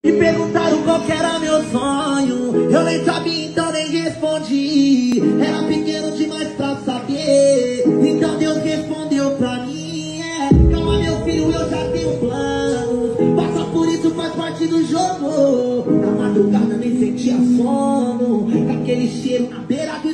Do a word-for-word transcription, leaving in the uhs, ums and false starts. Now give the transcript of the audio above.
Me perguntaram qual que era meu sonho, eu nem sabia, então nem respondi. Era pequeno demais pra saber, então Deus respondeu pra mim. É, calma meu filho, eu já tenho planos, passa por isso, faz parte do jogo. Na madrugada nem sentia sono, com aquele cheiro na beira do